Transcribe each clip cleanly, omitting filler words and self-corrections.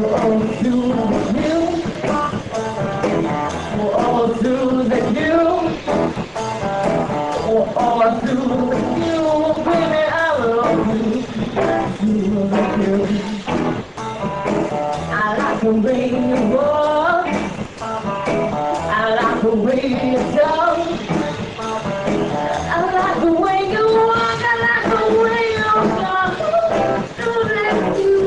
all through you, all through the you, all through the you, baby, I love you. Through the you, I like the way you walk, I like the way you talk, I like the way you walk, I like the way you talk. Through the you.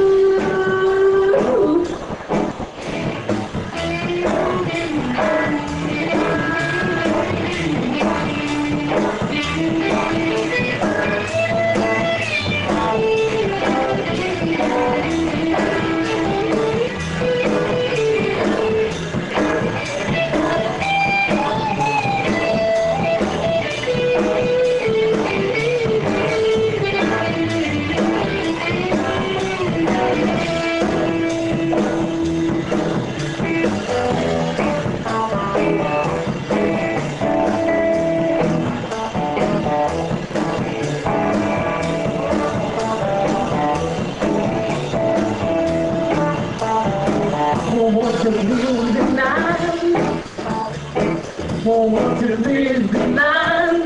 Want to live the night, want to live the night,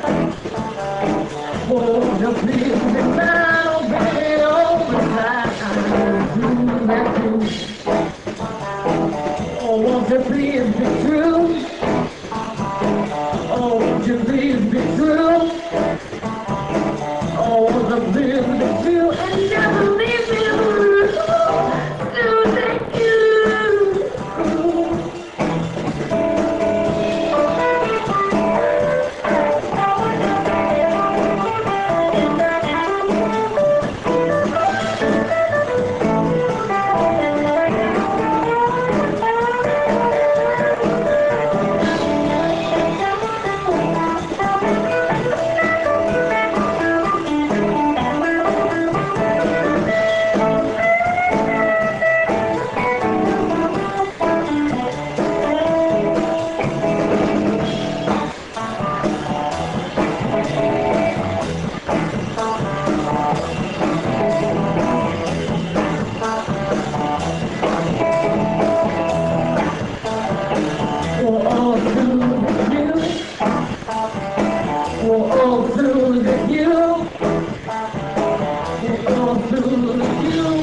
want to live the night, oh baby, all the time. Do that too. Oh, want to live the truth, oh, want to live the truth, oh, want to live the truth, and never leave me alone. Do that too. All through the you, all through the you.